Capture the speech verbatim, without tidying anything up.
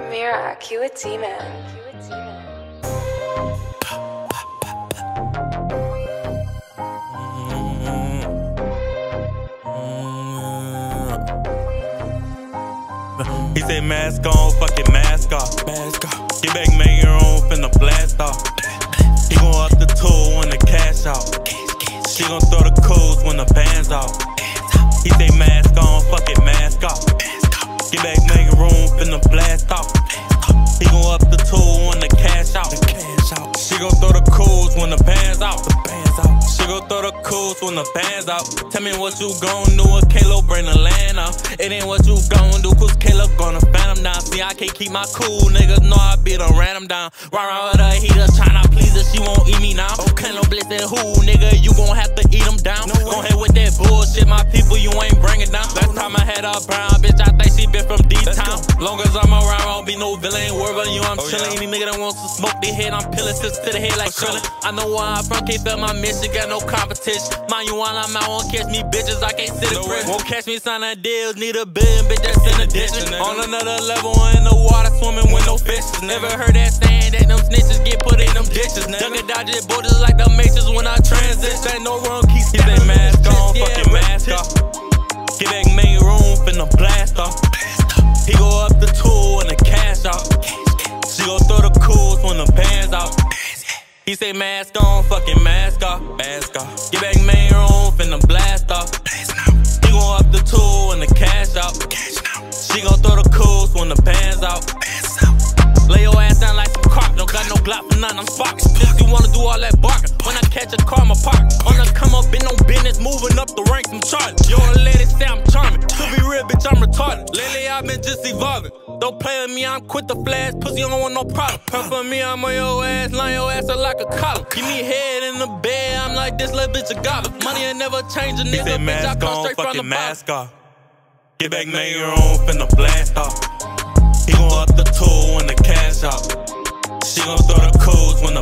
Mira, cue a demon. He say mask on, fucking mask off. Mask off. Get back, man, your own finna blast off. He gon' up the tool when the cash out. She gon' throw the codes when the band's out. He say mask on, fucking mask off. Get back, make room, finna blast off. He gon' up the tool when the cash out. She gon' throw the codes when the band's out. She gon' throw the codes when the band's out. Tell me what you gon' do if Kalo bring the land up. It ain't what you gon' do, cause Kalo gonna fan him down. See, I can't keep my cool, niggas know I beat them, ran him down. Run around with her heaters, tryna please her, she won't eat me now. Kalo blitzin' who, nigga, you gon' have to eat him down. Go ahead with that bullshit, my people, you ain't bring it down. Last time I had a brown bitch, I think she been from D-Town. Long as I'm around, I don't be no villain, ain't worried about you, I'm chillin'. Any nigga that wants to smoke their head, I'm peeling six to the head like Krillin. I know where I'm from, can't feel my mission, got no competition. Mind you, while I'm out, won't catch me bitches, I can't sit in prison. Won't catch me signing deals, need a billion, bitch, that's in addition. On another level, in the water, swimming with no fish. Never heard that saying that them snitches get put in them ditches. Duck and dodge it, borders like the matrix when I transit. Ain't no wrong, keep he say mask on, fucking mask off. Get back, main room, finna blast off. He go up the tool and the cash out. She gon' throw the cools when the band's out. He say mask on, fucking mask off. Mask off. Get back, main room, finna blast off. He gon' up the tool and the cash out. She gon' throw the cools when the band's out. Lay your ass down like some carpet. Don't got no Glock for nothing, I'm sparking. If you wanna do all that barking, when I catch a car, I'ma park. Wanna come up in no business, moving up the ranks, I'm charging. You don't let it say I'm charming. To be real, bitch, I'm retarded. Lately, I've been just evolving. Don't play with me, I'm quit the flash. Pussy, you don't want no problem. Come for me, I'm on your ass, line your ass up like a collar. Give me head in the bed, I'm like this little bitch a goblin. Money ain't never change a nigga, bitch, I come straight from the mask off. Get back, man, your own finna blast off. He gon' up the tool when the cash out. She gon' throw the codes when the